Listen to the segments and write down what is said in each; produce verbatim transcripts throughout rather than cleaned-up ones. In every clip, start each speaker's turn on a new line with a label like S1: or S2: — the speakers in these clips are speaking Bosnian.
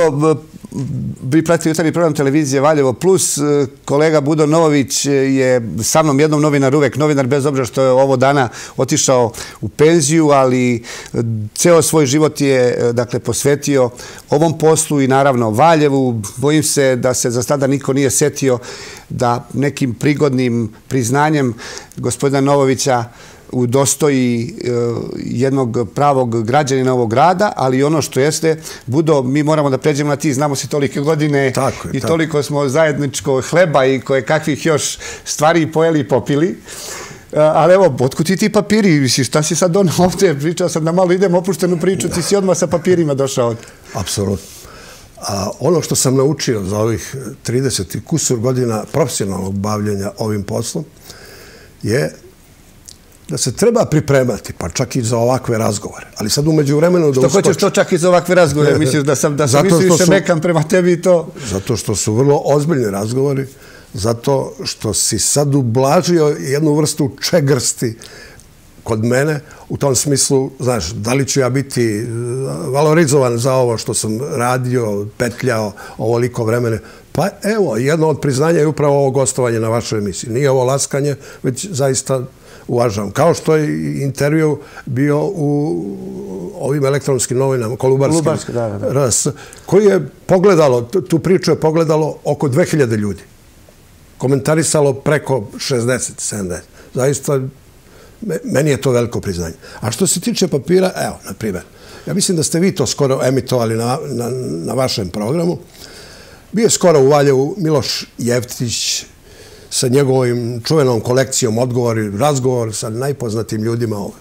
S1: evo, vi pratite jutarnji program televizije Valjevo Plus. Kolega Budo Novović je sa mnom jednom novinar, uvek novinar, bez obzira što je ovo dana otišao u penziju, ali ceo svoj život je dakle posvetio ovom poslu i naravno Valjevu. Bojim se da se za sada niko nije setio da nekim prigodnim priznanjem gospodina Novovića udostoji jednog pravog građanina ovog grada, ali ono što jeste, Budo, mi moramo da pređemo na ti, znamo se tolike godine i toliko smo zajedničko hleba i koje kakvih još stvari pojeli i popili. Ali evo, otkud ti ti papiri? Šta si sad donao ovdje? Pričao sam da malo idem opuštenu priču, ti si odmah sa papirima došao ovdje.
S2: Apsolutno. Ono što sam naučio za ovih trideset i kusur godina profesionalnog bavljenja ovim poslom je da se treba pripremati, pa čak i za ovakve razgovore. Ali sad umeđu vremenu da
S1: uskoči... Što hoćeš to čak i za ovakve razgovore? Misliš da sam misli više mekam prema tebi i to?
S2: Zato što su vrlo ozbiljni razgovori, zato što si sad ublažio jednu vrstu čegrsti kod mene, u tom smislu, znaš, da li ću ja biti valorizovan za ovo što sam radio, petljao ovoliko vremena. Pa evo, jedno od priznanja je upravo ovo gostovanje na vašoj emisiji. Nije ovo laskanje, već zaista uvažavam. Kao što je intervju bio u ovim elektronskim novinama, Kolubarskim, koji je pogledalo, tu priču je pogledalo oko dve hiljade ljudi. Komentarisalo preko šezdeset sedamdeset. Zaista, meni je to veliko priznanje. A što se tiče papira, evo, na primjer, ja mislim da ste vi to skoro emitovali na, na, na vašem programu. Bio je skoro u Valjevu Miloš Jeftić sa njegovim čuvenom kolekcijom odgovori, razgovor sa najpoznatim ljudima ovdje.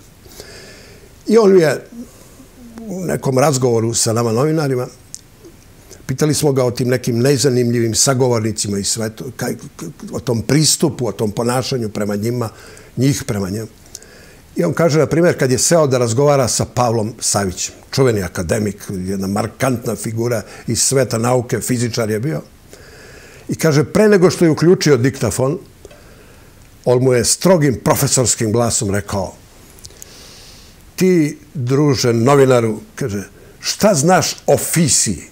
S2: I on je u nekom razgovoru sa nama novinarima, pitali smo ga o tim nekim nezanimljivim sagovornicima i sve to, o tom pristupu, o tom ponašanju prema njima, njih prema njemu. I on kaže, na primjer, kad je seo da razgovara sa Pavlom Savićem, čuveni akademik, jedna markantna figura iz sveta nauke, fizičar je bio, i kaže, pre nego što je uključio diktafon, on mu je strogim profesorskim glasom rekao, ti, druže novinaru, kaže, šta znaš o fisiji?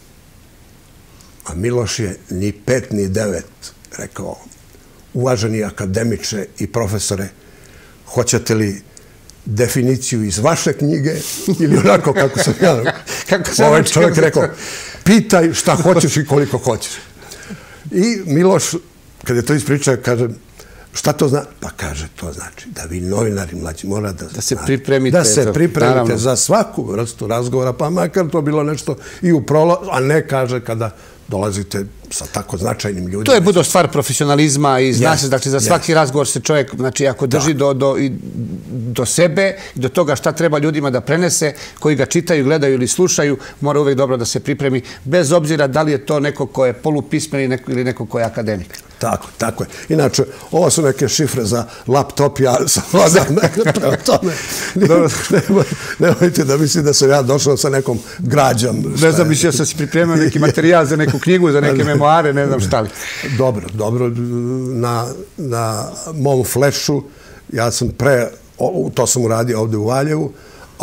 S2: A Miloš je ni pet ni devet rekao, uvaženi akademiče i profesore, hoćete li definiciju iz vaše knjige ili onako kako sam ja... Ovaj čovjek rekao, pitaj šta hoćeš i koliko hoćeš. I Miloš, kad je to ispričao, kaže, šta to zna? Pa kaže, to znači da vi novinari mlađi mora da...
S1: Da se pripremite.
S2: Da se pripremite za svaku vrstu razgovora, pa makar to bilo nešto i u prolazu, a ne kaže kada dolazite sa tako značajnim ljudima.
S1: To je budo stvar profesionalizma i zna se, dakle, za svaki razgovor se čovjek, znači, ako drži do sebe i do toga šta treba ljudima da prenese, koji ga čitaju, gledaju ili slušaju, mora uvijek dobro da se pripremi, bez obzira da li je to neko ko je polupismen ili neko ko je akademik.
S2: Tako, tako je. Inače, ovo su neke šifre za laptop, ja sam vladam prema tome. Nemojte da mislim da sam ja došao sa nekom građom.
S1: Ne znam, mislio sam si pripremio neki materijal za neku knjigu, za neke memoare, ne znam šta li.
S2: Dobro, dobro. Na mom flešu, ja sam pre, to sam uradio ovdje u Valjevu,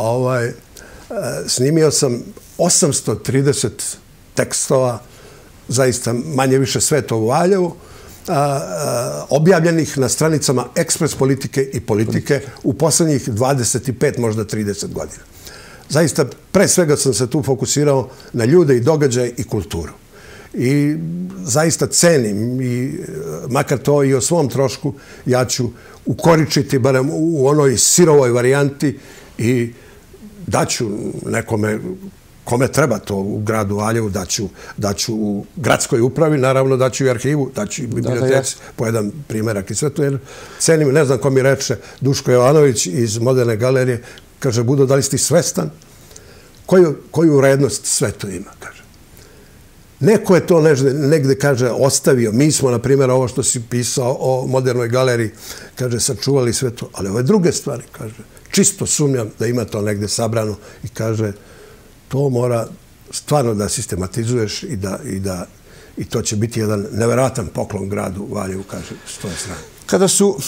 S2: snimio sam osamsto trideset tekstova, zaista manje više sve to u Valjevu, objavljenih na stranicama Ekspres politike i politike u poslednjih dvadeset pet, možda trideset godina. Zaista, pre svega sam se tu fokusirao na ljude i događaje i kulturu. I zaista cenim, i makar to i o svom trošku, ja ću ukoričiti, barem u onoj sirovoj varijanti, i daću nekome kome treba to u gradu Valjevu, daću u gradskoj upravi, naravno daću i arhivu, daću i biblioteci, po jedan primjerak i sve to, jer cenim, ne znam ko mi reče, Duško Jovanović iz Moderne galerije, kaže, Budo, da li si ti svestan? Koju vrednost sve to ima, kaže. Neko je to negde, kaže, ostavio. Mi smo, na primjer, ovo što si pisao o Modernoj galeriji, kaže, sačuvali sve to, ali ove druge stvari, kaže, čisto sumnjam da ima to negde sabrano i kaže, to mora stvarno da sistematizuješ i da i to će biti jedan neverovatan poklon gradu Valjevu, kaže, s toj strane.
S1: Kada su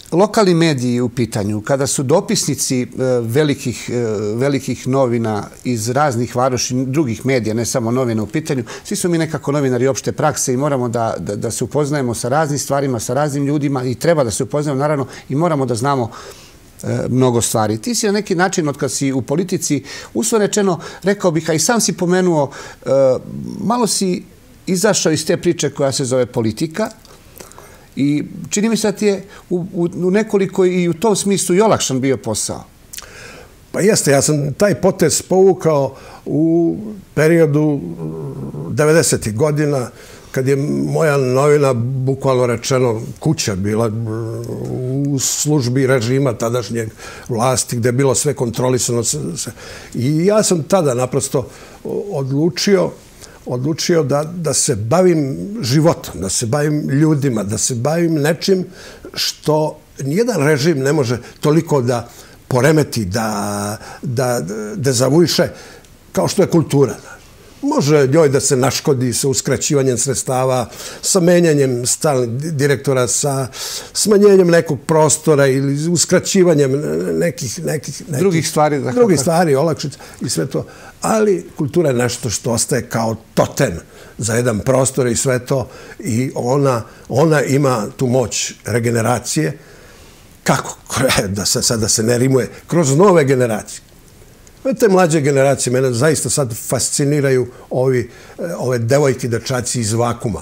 S1: lokalni mediji u pitanju, kada su dopisnici velikih, velikih novina iz raznih varoši, drugih medija, ne samo novina u pitanju, svi su mi nekako novinari opšte prakse i moramo da, da, da se upoznajemo sa raznim stvarima, sa raznim ljudima i treba da se upoznajemo, naravno, i moramo da znamo mnogo stvari. Ti si na neki način, od kad si u politici, uslovno rečeno, rekao bih, a i sam si pomenuo, malo si izašao iz te priče koja se zove politika i čini mi se da ti je u, u, u nekoliko i u tom smislu i olakšan bio posao.
S2: Pa jeste, ja sam taj potez povukao u periodu devedesetih godina, kad je moja novina, bukvalno rečeno, kuća bila u službi režima tadašnjeg vlasti, gde je bilo sve kontrolisano. I ja sam tada naprosto odlučio odlučio da, da se bavim životom, da se bavim ljudima, da se bavim nečim što nijedan režim ne može toliko da poremeti, da, da dezavuiše kao što je kultura. Može njoj da se naškodi sa uskraćivanjem sredstava, sa menjanjem stalnih direktora, sa smanjenjem nekog prostora ili uskraćivanjem nekih, nekih, nekih
S1: drugih stvari,
S2: drugih stvari, olakšica i sve to. Ali kultura je nešto što ostaje kao totem za jedan prostor i sve to i ona, ona ima tu moć regeneracije. Kako? Da se, sad da se ne rimuje. Kroz nove generacije. Te mlađe generacije mene zaista sad fasciniraju ovi, ove devojke i dečaci iz vakuma.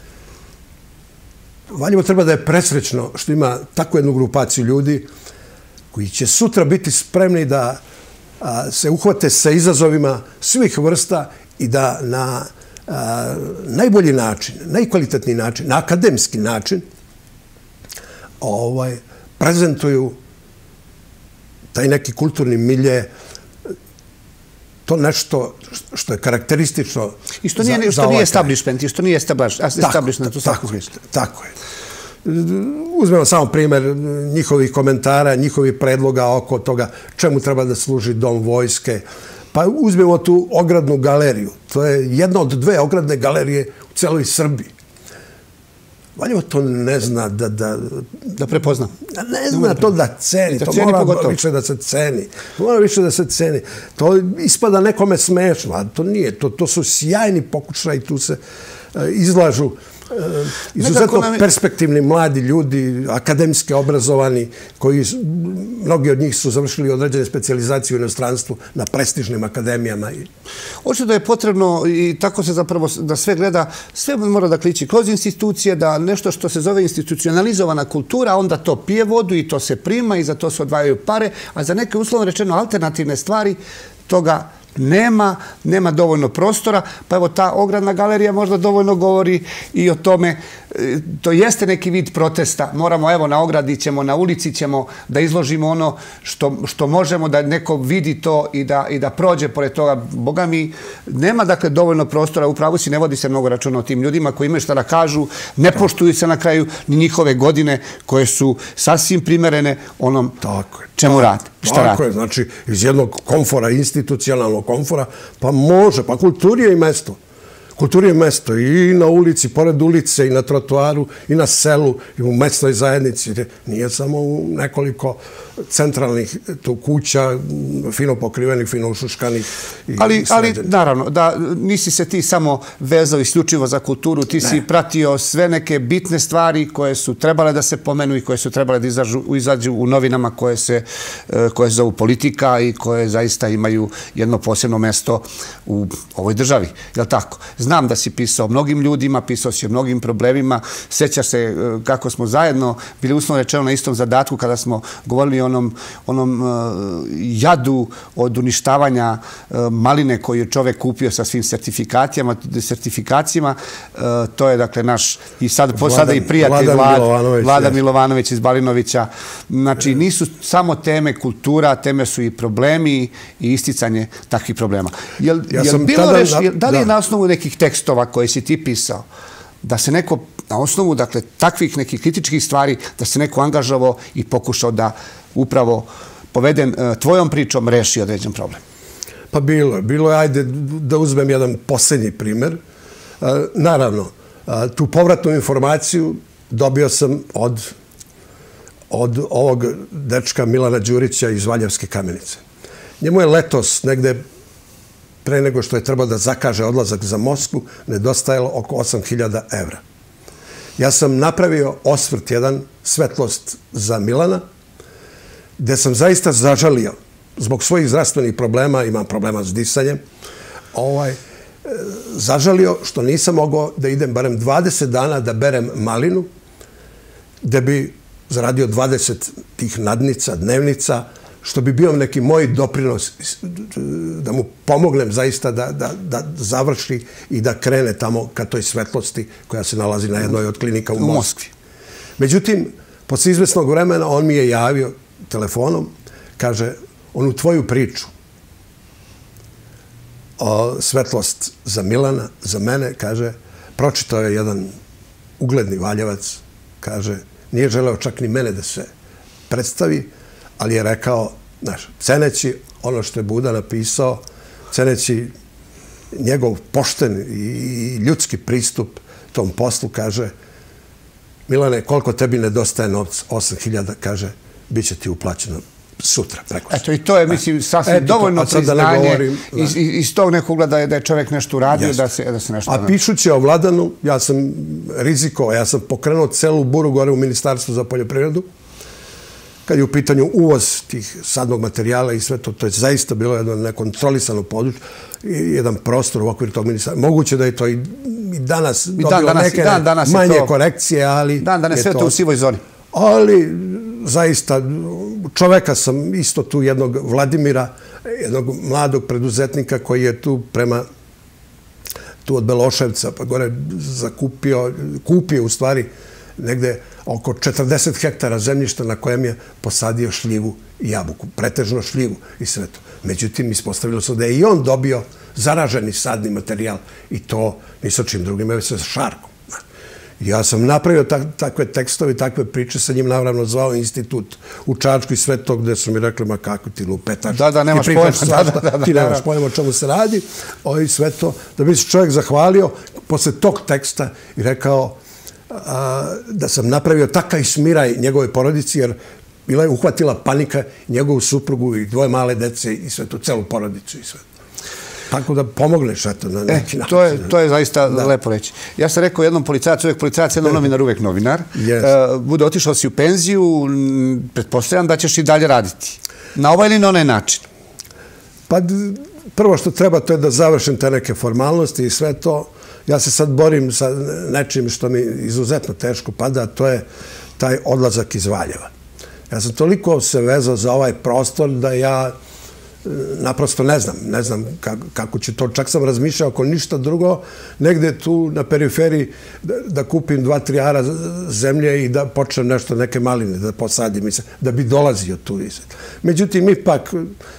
S2: Valjevo treba da je presrećno što ima takvu jednu grupaciju ljudi koji će sutra biti spremni da a, se uhvate sa izazovima svih vrsta i da na a, najbolji način, najkvalitetniji način, na akademski način ovaj, prezentuju taj neki kulturni milje, to nešto što je karakteristično
S1: i što nije, što nije establishment, i što nije establishment u svakom smislu.
S2: Tako je. Uzmemo samo primjer njihovih komentara, njihovih predloga oko toga čemu treba da služi dom vojske. Pa uzmemo tu ogradnu galeriju. To je jedna od dve ogradne galerije u celoj Srbiji. Valjevo to ne zna da... Da,
S1: da prepozna.
S2: Ne zna to da ceni. To mora više da se ceni. To mora više da se ceni. To ispada nekome smešno, a to nije. To, to su sjajni pokušaji, tu se uh, izlažu uh, izuzetno nam... perspektivni mladi ljudi, akademski obrazovani, koji mnogi od njih su završili određene specijalizacije u inostranstvu na prestižnim akademijama.
S1: Očito je potrebno i tako se zapravo da sve gleda, sve mora da kliči kroz institucije, da nešto što se zove institucionalizovana kultura, onda to pije vodu i to se prima i za to se odvajaju pare, a za neke uslovno rečeno alternativne stvari toga nema, nema dovoljno prostora, pa evo ta ogradna galerija možda dovoljno govori i o tome, to jeste neki vid protesta, moramo evo na ogradi ćemo, na ulici ćemo da izložimo ono što, što možemo, da neko vidi to i da, i da prođe pored toga. Boga mi, nema dakle dovoljno prostora, upravo si ne vodi se mnogo računa o tim ljudima koji imaju šta da kažu, ne poštuju se na kraju ni njihove godine koje su sasvim primerene onom čemu rade.
S2: Tako je, znači iz jednog komfora, institucionalnog komfora, pa može, pa kulturi je i mesto. Kulturi je mesto i na ulici, pored ulice, i na trotoaru, i na selu, i u mesnoj zajednici. Nije samo u nekoliko centralnih tu kuća, fino pokrivenih, fino ušuškanih.
S1: Ali, ali naravno, da nisi se ti samo vezao isključivo za kulturu, ti ne. Si pratio sve neke bitne stvari koje su trebale da se pomenu i koje su trebale da izađu, izađu u novinama koje se, koje se zovu politika i koje zaista imaju jedno posebno mesto u ovoj državi. Je li tako? Znam da si pisao mnogim ljudima, pisao si o mnogim problemima. Sjećaš se kako smo zajedno bili uslovno rečeno na istom zadatku kada smo govorili o onom, onom uh, jadu od uništavanja uh, maline koju je čovek kupio sa svim sertifikacijama, sertifikacijama. Uh, to je dakle naš i sad po sada i prijatelj
S2: Vlada Milovanović,
S1: Vlada Milovanović iz Balinovića. Znači nisu samo teme kultura, teme su i problemi i isticanje takvih problema. Jel,
S2: ja
S1: jel bilo
S2: tada,
S1: reš, jel, da li je
S2: da.
S1: na osnovu nekih tekstova koje si ti pisao, da se neko, na osnovu dakle, takvih nekih kritičkih stvari, da se neko angažovao i pokušao da upravo poveden tvojom pričom reši određen problem?
S2: Pa bilo je. Bilo je, ajde da uzmem jedan posljednji primjer. Naravno, tu povratnu informaciju dobio sam od od ovog dečka Milana Đurića iz Valjevske Kamenice. Njemu je letos negde pre nego što je trebao da zakaže odlazak za Moskvu, nedostajalo oko osam hiljada evra. Ja sam napravio osvrt jedan, svetlost za Milana, gde sam zaista zažalio, zbog svojih zdravstvenih problema, imam problema s disanjem, ovaj, zažalio što nisam mogao da idem barem dvadeset dana da berem malinu, gde bi zaradio dvadeset tih nadnica, dnevnica, što bi bio neki moj doprinos da mu pomognem zaista da, da, da završi i da krene tamo ka toj svetlosti koja se nalazi na jednoj od klinika u Moskvi. Međutim, posle izvesnog vremena on mi je javio telefonom, kaže, onu tvoju priču o svetlost za Milana, za mene, kaže, pročitao je jedan ugledni Valjevac, kaže, nije želeo čak ni mene da se predstavi, ali je rekao, znaš, ceneći ono što je Buda napisao, ceneći njegov pošten i ljudski pristup tom poslu, kaže, Milane, koliko tebi nedostaje novca? osam hiljada, kaže, bit će ti uplaćeno sutra, preko.
S1: Eto, i to je, mislim, sasvim dovoljno priznanje iz tog nekog ugleda da je čovjek nešto uradio, da se nešto...
S2: A pišući o Vladanu, ja sam rizikovao, ja sam pokrenuo celu buru gore u Ministarstvu za poljoprivredu, kad je u pitanju uvoz tih sadnog materijala i sve to, to je zaista bilo jedno nekontrolisano područje, jedan prostor u okviru tog ministarstva. Moguće da je to i danas dobilo neke manje korekcije, ali...
S1: Dan, danas sve to u sivoj zoni.
S2: Ali, zaista, čoveka sam isto tu jednog Vladimira, jednog mladog preduzetnika koji je tu prema tu od Beloševca, pa gore zakupio, kupio u stvari negde oko četrdeset hektara zemljišta na kojem je posadio šljivu i jabuku, pretežno šljivu i sve to. Međutim, ispostavilo se da je i on dobio zaraženi sadni materijal i to ni sa čim drugim, već sa šarkom. Ja sam napravio takve tekstove, takve priče, sa njim naravno zvao institut u Čačku i sve to gde su mi rekli, ma kako ti lupetaš.
S1: Da, da, nemaš pojma.
S2: Ti nemaš pojma o čemu se radi. I sve to, da bi se čovjek zahvalio posle tog teksta i rekao da sam napravio takav smiraj njegove porodici, jer bila je uhvatila panika njegovu suprugu i dvoje male dece i sve to, celu porodicu i sve to. Tako da pomogneš, eto, na neki način.
S1: To je zaista lepo reći. Ja sam rekao jednom policajac, uvek policajac, jednom novinar, uvek novinar. Bude, otišao si u penziju, pretpostavljam da ćeš i dalje raditi. Na ovaj ili na onaj način?
S2: Pa prvo što treba to je da završim te neke formalnosti i sve to. Ja se sad borim sa nečim što mi izuzetno teško pada, to je taj odlazak iz Valjeva. Ja sam toliko se vezao za ovaj prostor da ja naprosto ne znam, ne znam kako će to, čak sam razmišljao ako ništa drugo, negde tu na periferiji da kupim dva, tri ara zemlje i da počnem nešto, neke maline da posadim, da bi dolazio tu. Međutim, ipak,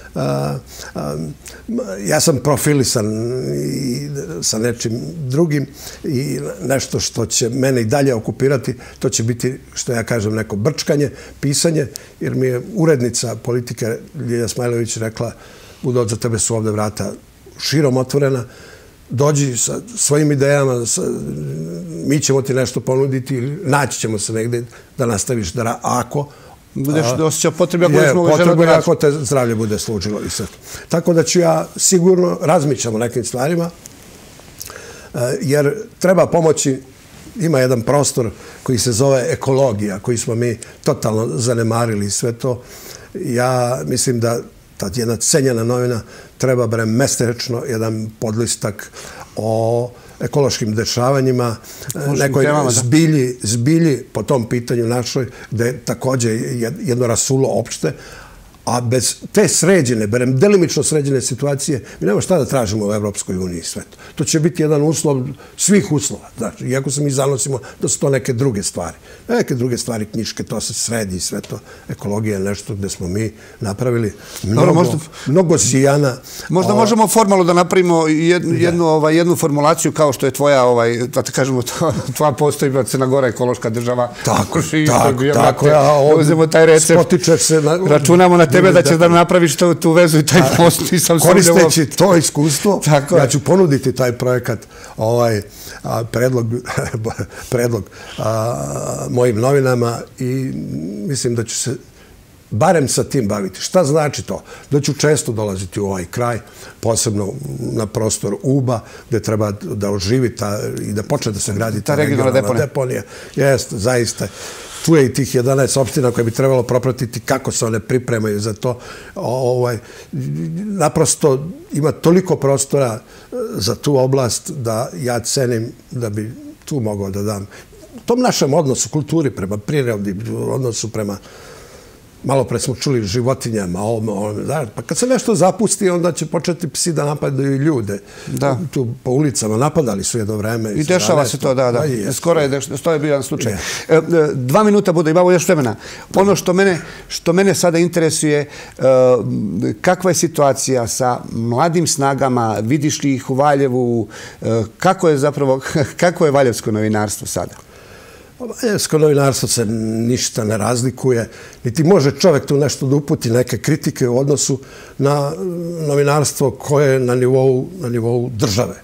S2: ja sam profilisan sa nečim drugim i nešto što će mene i dalje okupirati, to će biti, što ja kažem, neko brčkanje, pisanje, jer mi je urednica politike Ljilja Smajlović rekla, Budo, za tebe su ovde vrata širom otvorena, dođi sa svojim idejama, mi ćemo ti nešto ponuditi, naći ćemo se negde da nastaviš da ako...
S1: Budeš osjećao potrebu ako budeš mogu želeo da
S2: raditi. Potrebu ako te zdravlje bude služilo i sve. Tako da ću ja sigurno razmišljam o nekim stvarima, jer treba pomoći, ima jedan prostor koji se zove ekologija, koji smo mi totalno zanemarili i sve to. Ja mislim da ta jedna cenjena novina treba barem mesečno jedan podlistak o ekološkim dešavanjima, nekoj zbilji, zbilji po tom pitanju našoj, gde je takođe jedno rasulo opšte, a bez te sređene, barem delimično sređene situacije, mi nema šta da tražimo u Evropskoj uniji i svetu. To će biti jedan uslov svih uslova. Znači, iako se mi zanosimo da su to neke druge stvari. Neke druge stvari, knjiške, to se sredi i sve to. Ekologija je nešto gde smo mi napravili mnogo sijana.
S1: Možda možemo formalno da napravimo jednu formulaciju kao što je tvoja, da te kažemo, tvoja postojba Crna Gora ekološka država.
S2: Tako, tako. Uzemo taj recept.
S1: Računamo na tebe da ćeš da napraviš tu vezu i taj post.
S2: Koristeći to iskustvo, ja ću ponuditi taj projekat, ovaj predlog, predlog mojim novinama i mislim da ću se barem sa tim baviti. Šta znači to? Da ću često dolaziti u ovaj kraj, posebno na prostor Uba, gde treba da oživi i da počne da se gradi ta regionalna deponija. Jeste, zaista. Tu je i tih jedanaest opština koje bi trebalo propratiti kako se one pripremaju za to. Naprosto ima toliko prostora za tu oblast da ja cenim da bi tu mogao da dam. U tom našem odnosu, kulturi prema prirodi, odnosu prema, malo pre smo čuli, životinjama, pa kad se nešto zapusti, onda će početi psi da napadaju ljude. Tu po ulicama napadali su jedno vreme.
S1: I dešava se to, da, da. Skoro je to je bio jedan slučaj. Dva minuta bude, imamo još vremena. Ono što mene sada interesuje, kakva je situacija sa mladim snagama, vidiš li ih u Valjevu, kako je zapravo, kako je valjevsko novinarstvo sada?
S2: Valjevsko novinarstvo se ništa ne razlikuje, niti može čovjek tu nešto da uputi neke kritike u odnosu na novinarstvo koje je na nivou države.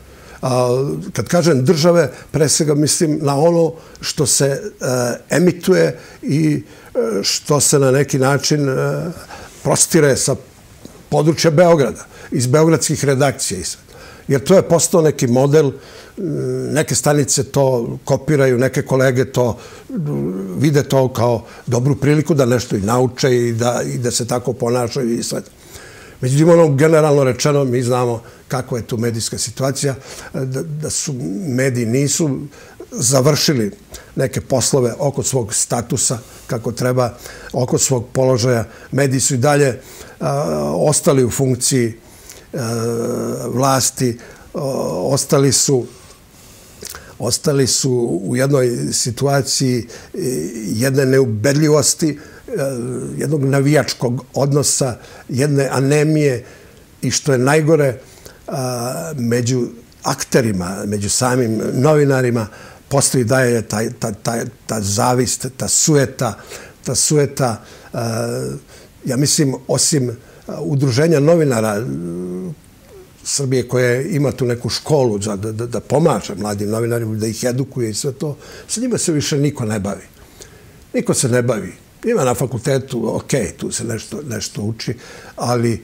S2: Kad kažem države, pre svega mislim na ono što se emituje i što se na neki način prostire sa područja Beograda, iz beogradskih redakcija i sve. Jer to je postao neki model, neke stanice to kopiraju, neke kolege to vide to kao dobru priliku da nešto i nauče i da se tako ponašaju i sve. Međutim, ono generalno rečeno, mi znamo kakva je tu medijska situacija, da su mediji nisu završili neke poslove oko svog statusa, kako treba, oko svog položaja. Mediji su i dalje ostali u funkciji vlasti, ostali su ostali su u jednoj situaciji jedne neubedljivosti, jednog navijačkog odnosa, jedne anemije i što je najgore među akterima, među samim novinarima postoji da je ta zavist, ta sueta, ta sueta, ja mislim, osim udruženja novinara Srbije koje ima tu neku školu da pomaže mladim novinarima, da ih edukuje i sve to, sa njima se više niko ne bavi. Niko se ne bavi. Ima na fakultetu, ok, tu se nešto uči, ali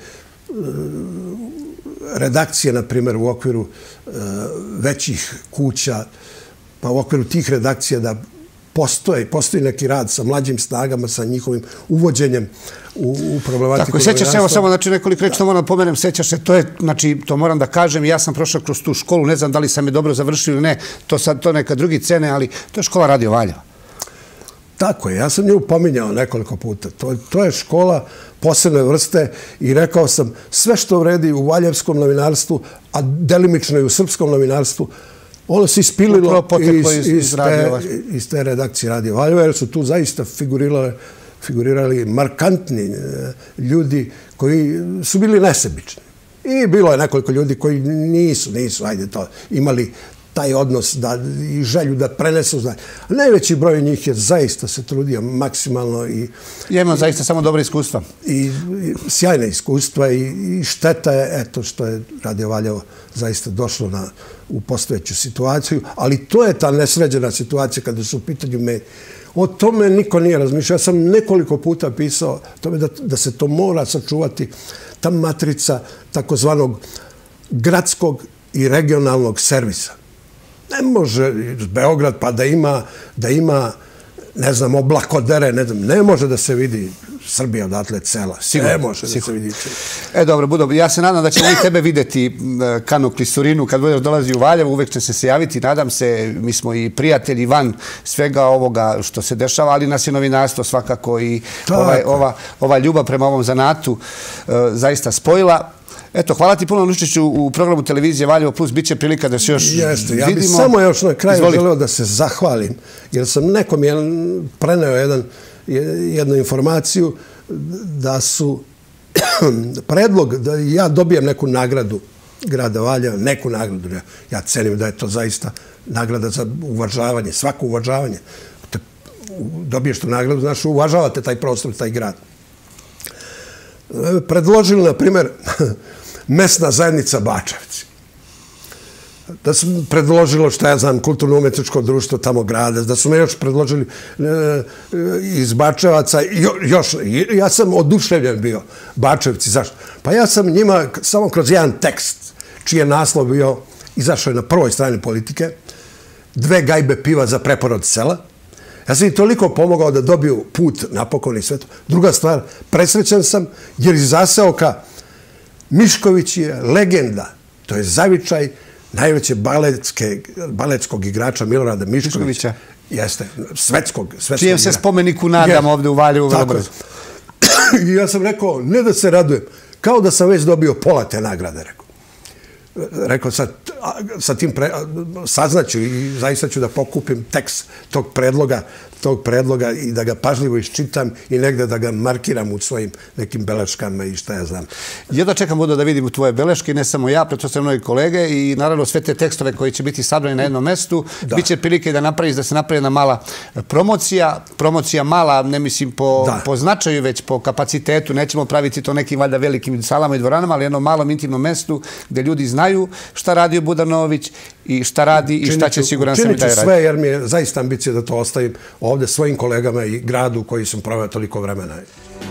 S2: redakcije, na primjer, u okviru većih kuća, pa u okviru tih redakcija da postoji, postoji neki rad sa mlađim snagama, sa njihovim uvođenjem u problematiku.
S1: Tako, sećaš se, evo samo nekoliko reći, to moram da pomenem, sećaš se, to je, znači, to moram da kažem, ja sam prošao kroz tu školu, ne znam da li sam je dobro završio ili ne, to sad, to neka drugi cene, ali to je škola Radio Valjeva.
S2: Tako je, ja sam nju pominjao nekoliko puta. To je škola posebne vrste i rekao sam, sve što vredi u valjevskom novinarstvu, a delimično i u srpskom novinarstvu, ono se ispililo iz te redakcije Radio Valjeva, jer su tu zaista figurirali markantni ljudi koji su bili nesebični. I bilo je nekoliko ljudi koji nisu, nisu, ajde to, imali taj odnos i želju da prenesu znanje. Najveći broj njih je zaista se trudio maksimalno i...
S1: Ja imam zaista samo dobre iskustva.
S2: I sjajne iskustva i šteta je, eto, što je Radio Valjevo zaista došlo u postojeću situaciju, ali to je ta nesređena situacija kada su u pitanju mediji. O tome niko nije razmišljao. Ja sam nekoliko puta pisao tome da se to mora sačuvati, ta matrica takozvanog gradskog i regionalnog servisa. Ne može Beograd pa da ima, da ima, ne znam, oblakodere, ne znam, ne može da se vidi Srbija odatle cela. Ne može da se vidi cela.
S1: E, dobro, Budo, ja se nadam da ćemo i tebe videti Kanu Klisurinu kad budeš dolazi u Valjevo, uvek će se javiti, nadam se, mi smo i prijatelji van svega ovoga što se dešava, ali nas je novinarstvo svakako i ova ljubav prema ovom zanatu zaista spojila. Eto, hvala ti puno na učešću u programu televizije Valjevo Plus, bit će prilika da se još vidimo.
S2: Jeste, ja bih samo još na kraju želeo da se zahvalim, jer sam nekom preneo jednu informaciju da su predlog da ja dobijem neku nagradu grada Valjeva, neku nagradu, ja cenim da je to zaista nagrada za uvažavanje, svako uvažavanje. Dobiješ tu nagradu, znaš, uvažavate taj prostor, taj grad. predložili, na primjer, mesna zajednica Bačevci. Da su predložilo, što ja znam, kulturno-umetničko društvo tamo grade, da su me još predložili iz Bačevaca. Još, ja sam oduševljen bio Bačevci. Zašto? Pa ja sam njima samo kroz jedan tekst, čiji je naslov bio, izašao je na prvoj strani Politike, dve gajbe piva za preporod sela. Ja sam i toliko pomogao da dobiju put napokon i sve to. Druga stvar, presrećan sam, jer iz zaseoka Mišković je legenda. To je zavičaj najveće baletskog igrača Milorada Miškovića. Jeste, svetskog.
S1: Čijem se spomeniku nadam ovdje u Valjevu Velebradu.
S2: I ja sam rekao, ne da se radujem, kao da sam već dobio pola te nagrade, rekao. Rekao, sa tim saznaću i zaista ću da pokupim tekst tog predloga, tog predloga i da ga pažljivo iščitam i negde da ga markiram u svojim nekim beleškama i šta ja znam.
S1: Jedva čekam, Budo, da vidim tvoje beleške, ne samo ja, pretpostavljam mnogi kolege i naravno sve te tekstove koji će biti sabrani na jednom mestu. Biće prilike da napraviš, da se napravi jedna mala promocija. Promocija mala, ne mislim po značaju, već po kapacitetu. Nećemo praviti to nekim valjda velikim salama i dvoranama, ali jednom malom intimnom mestu gde ljudi znaju šta radio Buda Novović i šta radi i šta će siguran sam i taj raditi.
S2: Činit ću sve jer mi je zaista ambicija da to ostavim ovdje svojim kolegama i gradu koji sam proveo toliko vremena.